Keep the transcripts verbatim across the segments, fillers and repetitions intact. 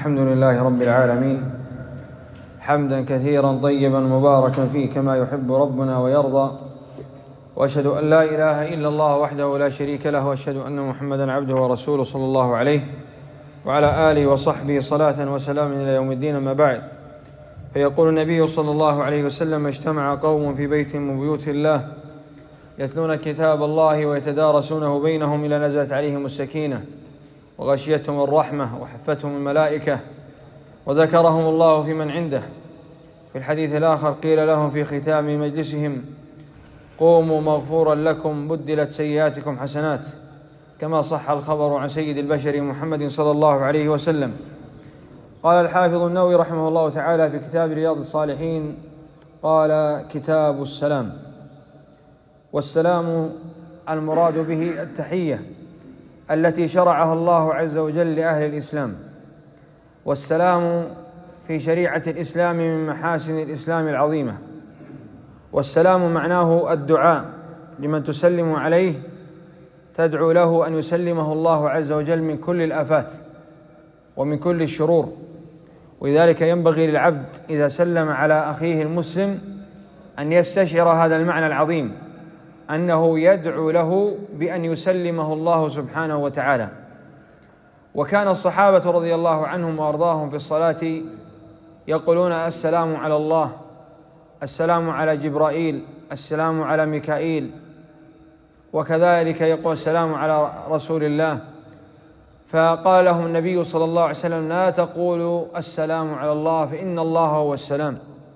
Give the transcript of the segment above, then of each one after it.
الحمد لله رب العالمين، حمدا كثيرا طيبا مباركا فيه كما يحب ربنا ويرضى، وأشهد أن لا إله إلا الله وحده لا شريك له، وأشهد أن محمدا عبده ورسوله صلى الله عليه وعلى آله وصحبه صلاة وسلام إلى يوم الدين. أما بعد، فيقول النبي صلى الله عليه وسلم: اجتمع قوم في بيت من بيوت الله يتلون كتاب الله ويتدارسونه بينهم إلى نزلت عليهم السكينة وغشيتهم الرحمة وحفتهم الملائكة وذكرهم الله في من عنده. في الحديث الآخر قيل لهم في ختام مجلسهم: قوموا مغفورا لكم بدلت سيئاتكم حسنات، كما صح الخبر عن سيد البشر محمد صلى الله عليه وسلم. قال الحافظ النووي رحمه الله تعالى في كتاب رياض الصالحين: قال: كتاب السلام. والسلام المراد به التحية التي شرعها الله عز وجل لأهل الإسلام. والسلام في شريعة الإسلام من محاسن الإسلام العظيمة. والسلام معناه الدعاء لمن تسلم عليه، تدعو له أن يسلمه الله عز وجل من كل الآفات ومن كل الشرور. ولذلك ينبغي للعبد إذا سلم على أخيه المسلم أن يستشعر هذا المعنى العظيم، أنه يدعو له بأن يسلمه الله سبحانه وتعالى. وكان الصحابة رضي الله عنهم وأرضاهم في الصلاة يقولون: السلام على الله، السلام على جبرائيل، السلام على ميكائيل، وكذلك يقول السلام على رسول الله. فقال لهم النبي صلى الله عليه وسلم: لا تقولوا السلام على الله، فإن الله هو السلام،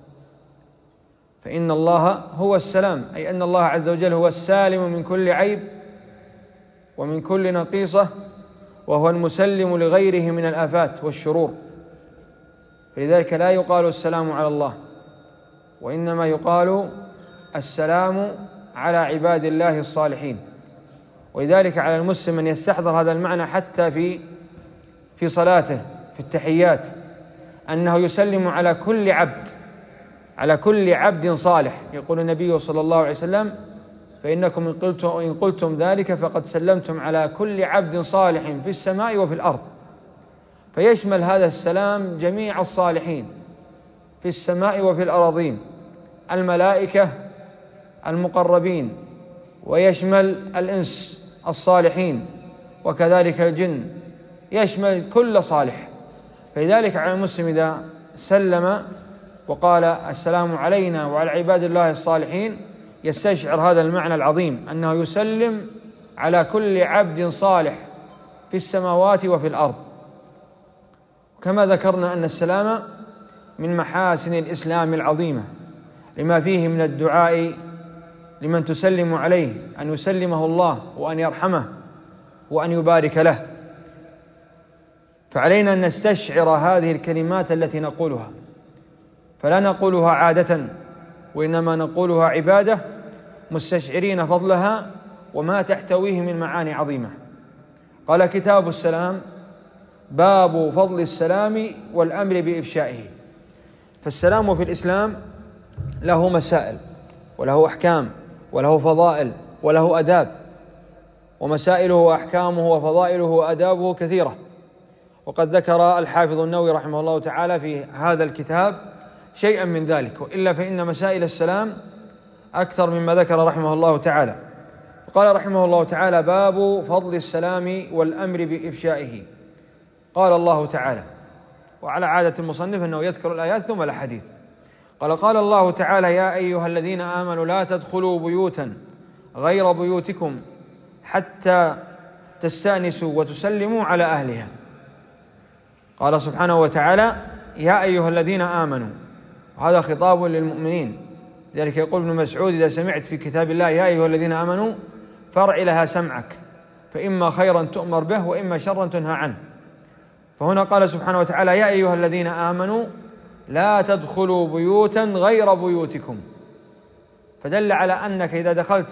فإن الله هو السلام، أي أن الله عز وجل هو السالم من كل عيب ومن كل نقيصة، وهو المسلم لغيره من الآفات والشرور. فلذلك لا يقال السلام على الله، وإنما يقال السلام على عباد الله الصالحين. ولذلك على المسلم أن يستحضر هذا المعنى حتى في في صلاته في التحيات، أنه يسلم على كل عبد على كل عبد صالح. يقول النبي صلى الله عليه وسلم: فإنكم إن قلتم, إن قلتم ذلك فقد سلمتم على كل عبد صالح في السماء وفي الأرض. فيشمل هذا السلام جميع الصالحين في السماء وفي الأراضين، الملائكة المقربين، ويشمل الإنس الصالحين، وكذلك الجن، يشمل كل صالح. فلذلك على المسلم إذا سلم وقال السلام علينا وعلى عباد الله الصالحين يستشعر هذا المعنى العظيم، أنه يسلم على كل عبد صالح في السماوات وفي الأرض. كما ذكرنا أن السلام من محاسن الإسلام العظيمة، لما فيه من الدعاء لمن تسلم عليه أن يسلمه الله وأن يرحمه وأن يبارك له. فعلينا أن نستشعر هذه الكلمات التي نقولها، فلا نقولها عادة، وإنما نقولها عبادة، مستشعرين فضلها وما تحتويه من معاني عظيمة. قال: كتاب السلام، باب فضل السلام والأمر بإفشائه. فالسلام في الإسلام له مسائل وله أحكام وله فضائل وله أداب، ومسائله وأحكامه وفضائله وأدابه كثيرة. وقد ذكر الحافظ النووي رحمه الله تعالى في هذا الكتاب شيئا من ذلك، وإلا فإن مسائل السلام أكثر مما ذكر رحمه الله تعالى. قال رحمه الله تعالى: باب فضل السلام والأمر بإفشائه. قال الله تعالى، وعلى عادة المصنف أنه يذكر الآيات ثم الأحاديث. قال: قال الله تعالى: يا أيها الذين آمنوا لا تدخلوا بيوتا غير بيوتكم حتى تستأنسوا وتسلموا على أهلها. قال سبحانه وتعالى: يا أيها الذين آمنوا، وهذا خطاب للمؤمنين. لذلك يقول ابن مسعود: إذا سمعت في كتاب الله يا أيها الذين آمنوا فارع لها سمعك، فإما خيرا تؤمر به وإما شرا تنهى عنه. فهنا قال سبحانه وتعالى: يا أيها الذين آمنوا لا تدخلوا بيوتا غير بيوتكم، فدل على أنك إذا دخلت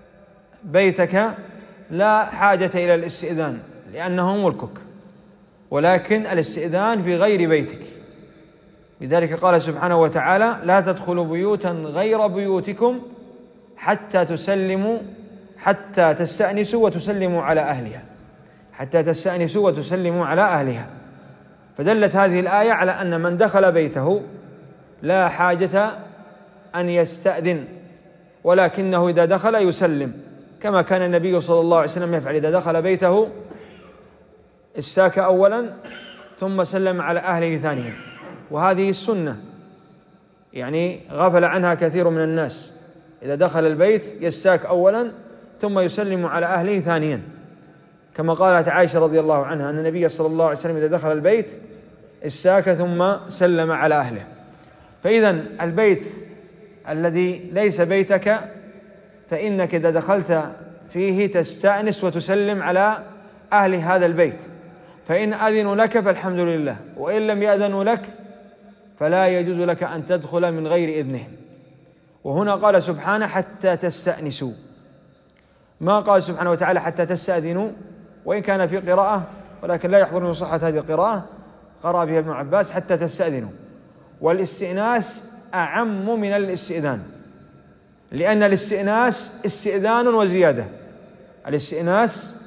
بيتك لا حاجة إلى الاستئذان لأنه ملكك، ولكن الاستئذان في غير بيتك. لذلك قال سبحانه وتعالى: لا تدخلوا بيوتا غير بيوتكم حتى تسلموا حتى تستأنسوا وتسلموا على أهلها، حتى تستأنسوا وتسلموا على أهلها. فدلت هذه الآية على أن من دخل بيته لا حاجة أن يستأذن، ولكنه إذا دخل يسلم، كما كان النبي صلى الله عليه وسلم يفعل إذا دخل بيته استاك أولا ثم سلم على أهله ثانيا. وهذه السنة يعني غفل عنها كثير من الناس، إذا دخل البيت يستاك أولا ثم يسلم على أهله ثانيا، كما قالت عائشة رضي الله عنها أن النبي صلى الله عليه وسلم إذا دخل البيت استاك ثم سلم على أهله. فإذا البيت الذي ليس بيتك فإنك إذا دخلت فيه تستأنس وتسلم على أهل هذا البيت، فإن أذنوا لك فالحمد لله، وإن لم يأذنوا لك فلا يجوز لك أن تدخل من غير إذنهم. وهنا قال سبحانه حتى تستأنسوا، ما قال سبحانه وتعالى حتى تستأذنوا، وإن كان في قراءة ولكن لا يحضرني صحة هذه القراءة قرأ بها ابن عباس حتى تستأذنوا. والاستئناس أعم من الاستئذان، لأن الاستئناس استئذان وزيادة، الاستئناس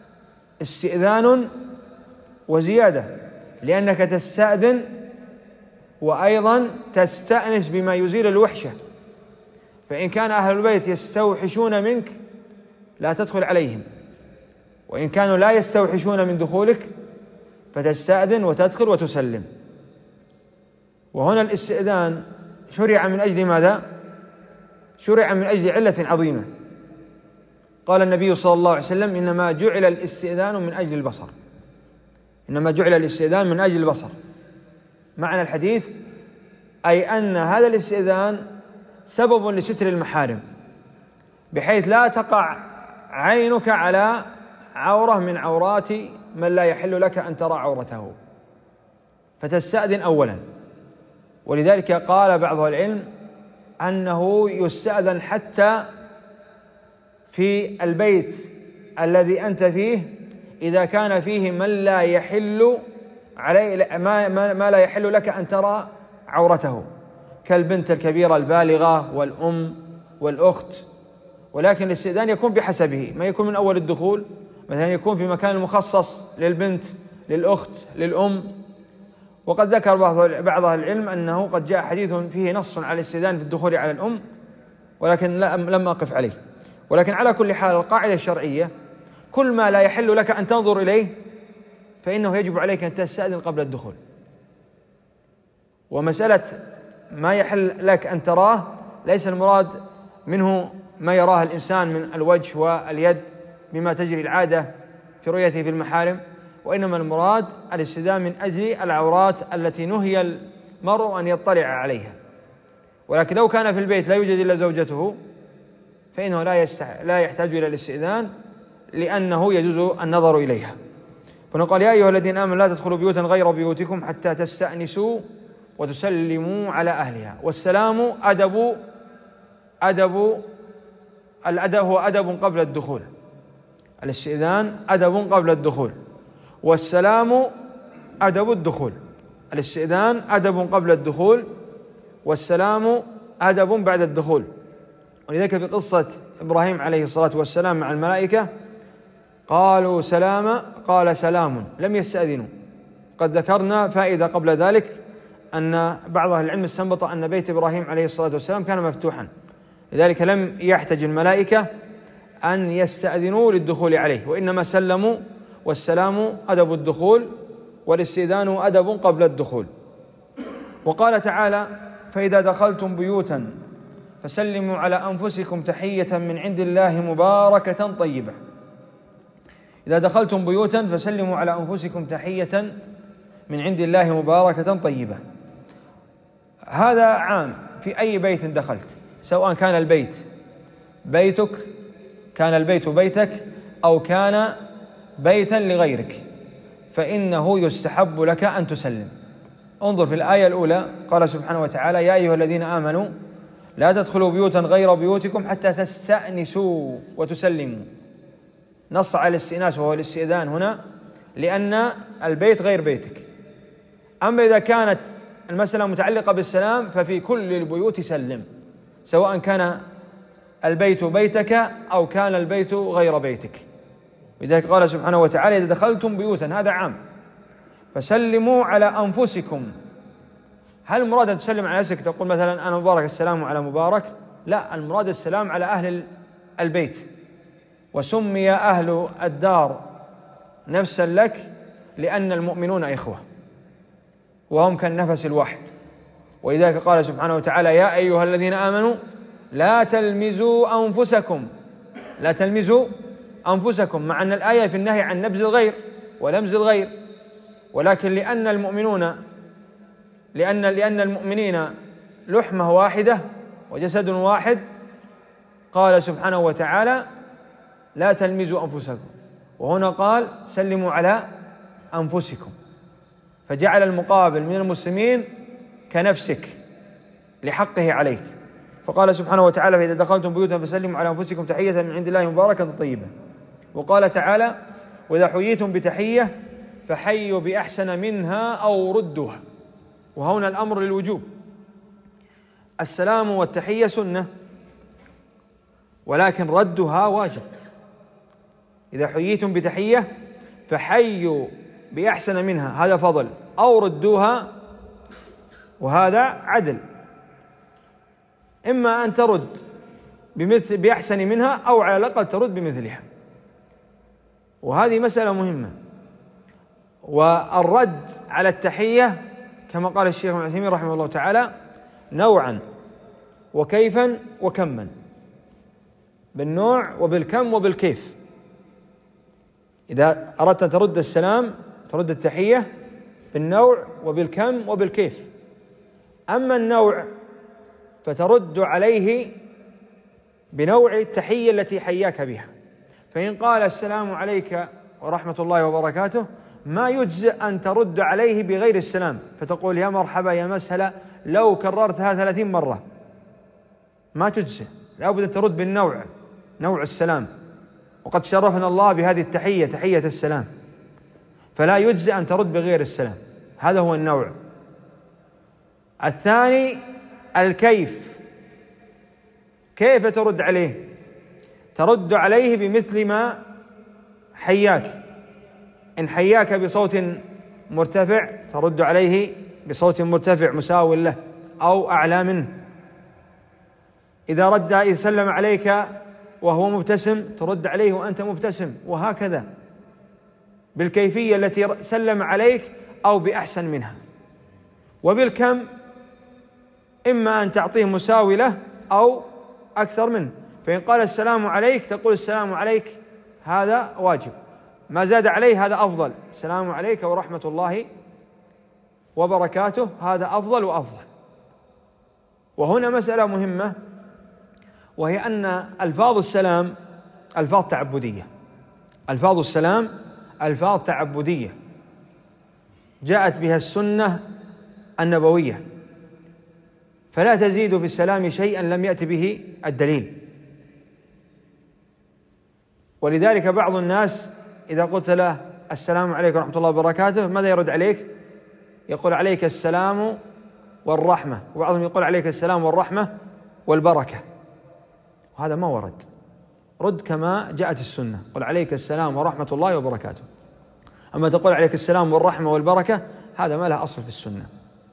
استئذان وزيادة، لأنك تستأذن وأيضا تستأنس بما يزيل الوحشة. فإن كان أهل البيت يستوحشون منك لا تدخل عليهم، وإن كانوا لا يستوحشون من دخولك فتستأذن وتدخل وتسلم. وهنا الاستئذان شرع من أجل ماذا؟ شرع من أجل علة عظيمة. قال النبي صلى الله عليه وسلم إنما جعل الاستئذان من أجل البصر، إنما جعل الاستئذان من أجل البصر. معنى الحديث أي أن هذا الاستئذان سبب لستر المحارم، بحيث لا تقع عينك على عورة من عورات من لا يحل لك أن ترى عورته، فتستأذن أولا. ولذلك قال بعض العلم أنه يستأذن حتى في البيت الذي أنت فيه إذا كان فيه من لا يحل عليه ما, ما, ما لا يحل لك أن ترى عورته، كالبنت الكبيرة البالغة والأم والأخت. ولكن الاستئذان يكون بحسبه، ما يكون من أول الدخول، مثلا يكون في مكان مخصص للبنت للأخت للأم. وقد ذكر بعض أهل العلم أنه قد جاء حديث فيه نص على الاستئذان في الدخول على الأم، ولكن لم أقف عليه. ولكن على كل حال القاعدة الشرعية كل ما لا يحل لك أن تنظر إليه فإنه يجب عليك أن تستأذن قبل الدخول. ومسألة ما يحل لك أن تراه ليس المراد منه ما يراه الإنسان من الوجه واليد بما تجري العادة في رؤيته في المحارم، وإنما المراد الاستئذان من أجل العورات التي نهي المرء أن يطلع عليها. ولكن لو كان في البيت لا يوجد إلا زوجته فإنه لا, يستح... لا يحتاج إلى الاستئذان، لأنه يجوز النظر إليها. فنقول يا أيها الذين آمنوا لا تدخلوا بيوتا غير بيوتكم حتى تستأنسوا وتسلموا على أهلها. والسلام أدب أدب الأدب هو أدب قبل الدخول، الاستئذان أدب قبل الدخول، والسلام أدب الدخول. الاستئذان أدب قبل الدخول، والسلام أدب بعد الدخول. ولذلك في قصة إبراهيم عليه الصلاة والسلام مع الملائكة قالوا سلاما قال سلام، لم يستأذنوا. قد ذكرنا فائدة قبل ذلك أن بعض أهل العلم استنبط أن بيت إبراهيم عليه الصلاة والسلام كان مفتوحا، لذلك لم يحتج الملائكة أن يستأذنوا للدخول عليه، وإنما سلموا. والسلام أدب الدخول، والاستئذان أدب قبل الدخول. وقال تعالى فإذا دخلتم بيوتا فسلموا على أنفسكم تحية من عند الله مباركة طيبة. إذا دخلتم بيوتا فسلموا على أنفسكم تحية من عند الله مباركة طيبة. هذا عام في أي بيت دخلت، سواء كان البيت بيتك كان البيت بيتك أو كان بيتا لغيرك، فإنه يستحب لك أن تسلم. انظر في الآية الأولى قال سبحانه وتعالى يا أيها الذين آمنوا لا تدخلوا بيوتا غير بيوتكم حتى تستأنسوا وتسلموا. نص على الاستئناس وهو الاستئذان هنا، لأن البيت غير بيتك. أما إذا كانت المسألة متعلقة بالسلام ففي كل البيوت سلم، سواء كان البيت بيتك أو كان البيت غير بيتك. لذلك قال سبحانه وتعالى إذا دخلتم بيوتا، هذا عام. فسلموا على أنفسكم. هل المراد أن تسلم على نفسك تقول مثلا أنا مبارك السلام على مبارك؟ لا، المراد السلام على أهل البيت. وسمي أهل الدار نفسا لك لأن المؤمنون إخوة وهم كالنفس الواحد. ولذلك قال سبحانه وتعالى يا أيها الذين آمنوا لا تلمزوا أنفسكم لا تلمزوا أنفسكم، مع أن الآية في النهي عن نبذ الغير ولمز الغير، ولكن لأن المؤمنون لأن لأن المؤمنين لحمة واحدة وجسد واحد قال سبحانه وتعالى لا تلمزوا أنفسكم، وهنا قال سلموا على أنفسكم، فجعل المقابل من المسلمين كنفسك لحقه عليك. فقال سبحانه وتعالى فإذا دخلتم بيوتا فسلموا على أنفسكم تحية من عند الله مباركة طيبة. وقال تعالى وإذا حييتم بتحية فحيوا بأحسن منها أو ردوها، وهنا الأمر للوجوب. السلام والتحية سنة ولكن ردها واجب. إذا حييتم بتحية فحيوا بأحسن منها، هذا فضل، أو ردوها وهذا عدل. إما أن ترد بمثل بأحسن منها أو على الأقل ترد بمثلها، وهذه مسألة مهمة. والرد على التحية كما قال الشيخ ابن عثيمين رحمه الله تعالى نوعا وكيفا وكما، بالنوع وبالكم وبالكيف. إذا أردت أن ترد السلام ترد التحية بالنوع وبالكم وبالكيف. أما النوع فترد عليه بنوع التحية التي حياك بها. فإن قال السلام عليك ورحمة الله وبركاته ما يجزئ أن ترد عليه بغير السلام، فتقول يا مرحبا يا مسهلا لو كررتها ثلاثين مرة، ما تجزئ، لا بد أن ترد بالنوع، نوع السلام. وقد شرفنا الله بهذه التحية تحية السلام، فلا يجزئ أن ترد بغير السلام، هذا هو النوع. الثاني الكيف، كيف ترد عليه؟ ترد عليه بمثل ما حياك. إن حياك بصوت مرتفع ترد عليه بصوت مرتفع مساو له أو أعلى منه. إذا رد إذا سلم عليك وهو مبتسم ترد عليه وأنت مبتسم، وهكذا بالكيفية التي سلم عليك أو بأحسن منها. وبالكم إما أن تعطيه مساوي له أو أكثر منه. فإن قال السلام عليك تقول السلام عليك، هذا واجب، ما زاد عليه هذا أفضل. السلام عليك ورحمة الله وبركاته هذا أفضل وأفضل. وهنا مسألة مهمة، وهي أن ألفاظ السلام ألفاظ تعبدية. ألفاظ السلام ألفاظ تعبدية جاءت بها السنة النبوية، فلا تزيد في السلام شيئا لم يأت به الدليل. ولذلك بعض الناس إذا قلت له السلام عليكم ورحمة الله وبركاته ماذا يرد عليك؟ يقول عليك السلام والرحمة، وبعضهم يقول عليك السلام والرحمة والبركة، وهذا ما ورد. رد كما جاءت السنة، قل عليك السلام ورحمة الله وبركاته. أما تقول عليك السلام والرحمة والبركة هذا ما له أصل في السنة،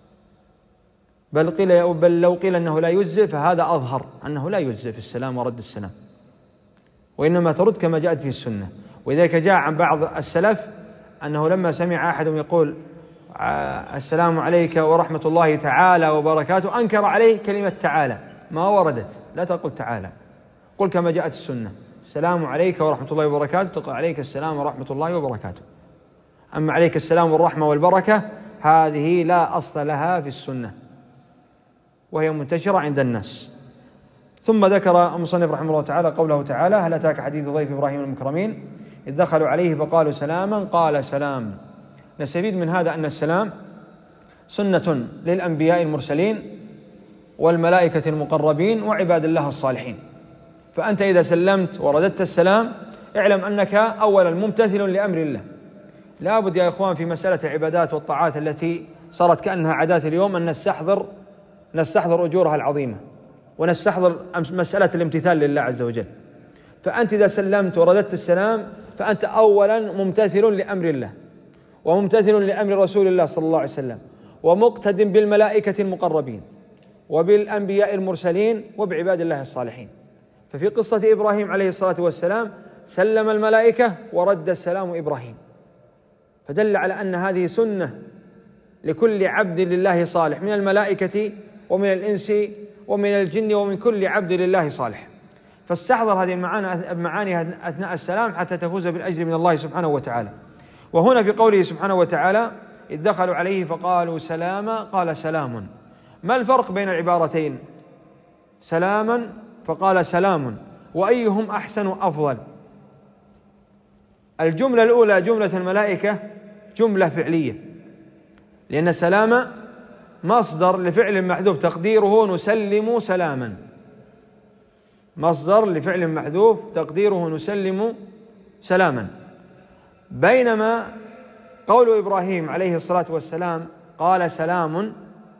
بل قيل بل لو قيل أنه لا يجزئ فهذا أظهر أنه لا يجزئ في السلام ورد السلام، وإنما ترد كما جاءت فيه السنة. ولذلك جاء عن بعض السلف أنه لما سمع أحد يقول السلام عليك ورحمة الله تعالى وبركاته أنكر عليه كلمة تعالى، ما وردت، لا تقل تعالى، قل كما جاءت السنة السلام عليك ورحمة الله وبركاته، تقول عليك السلام ورحمة الله وبركاته. أما عليك السلام والرحمة والبركة هذه لا أصل لها في السنة وهي منتشرة عند الناس. ثم ذكر المصنف رحمه الله تعالى قوله تعالى هل أتاك حديث ضيف إبراهيم المكرمين إذ دخلوا عليه فقالوا سلاما قال سلام. نستفيد من هذا أن السلام سنة للأنبياء المرسلين والملائكة المقربين وعباد الله الصالحين. فأنت إذا سلمت ورددت السلام اعلم أنك أولا ممتثل لأمر الله. لا بد يا إخوان في مسألة العبادات والطاعات التي صارت كأنها عادات اليوم أن نستحضر نستحضر أجورها العظيمة ونستحضر مسألة الامتثال لله عز وجل. فأنت إذا سلمت ورددت السلام فأنت أولا ممتثل لأمر الله، وممتثل لأمر رسول الله صلى الله عليه وسلم ومقتد بالملائكة المقربين وبالأنبياء المرسلين وبعباد الله الصالحين. ففي قصة إبراهيم عليه الصلاة والسلام سلم الملائكة ورد السلام إبراهيم، فدل على أن هذه سنة لكل عبد لله صالح من الملائكة ومن الإنس ومن الجن ومن كل عبد لله صالح. فاستحضر هذه المعاني أثناء السلام حتى تفوز بالأجر من الله سبحانه وتعالى. وهنا في قوله سبحانه وتعالى إذ دخلوا عليه فقالوا سلاما قال سلام. ما الفرق بين العبارتين سلاما فقال سلام؟ وأيهم أحسن أفضل؟ الجملة الأولى جملة الملائكة جملة فعلية، لأن سلام مصدر لفعل محذوف تقديره نسلم سلاما، مصدر لفعل محذوف تقديره نسلم سلاما. بينما قول إبراهيم عليه الصلاة والسلام قال سلام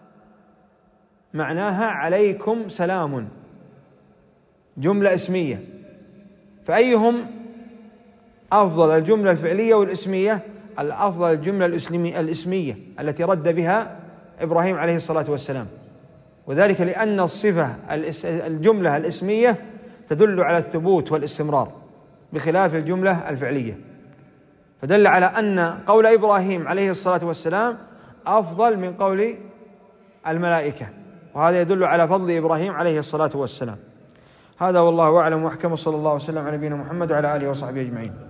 معناها عليكم سلام، جملة اسمية. فأيهم أفضل الجملة الفعلية والاسمية؟ الأفضل الجملة الاسمية التي رد بها إبراهيم عليه الصلاة والسلام، وذلك لأن الصفة الجملة الاسمية تدل على الثبوت والاستمرار بخلاف الجملة الفعلية، فدل على أن قول إبراهيم عليه الصلاة والسلام أفضل من قول الملائكة، وهذا يدل على فضل إبراهيم عليه الصلاة والسلام. هذا والله أعلم وأحكم، صلى الله وسلم على نبينا محمد وعلى آله وصحبه أجمعين.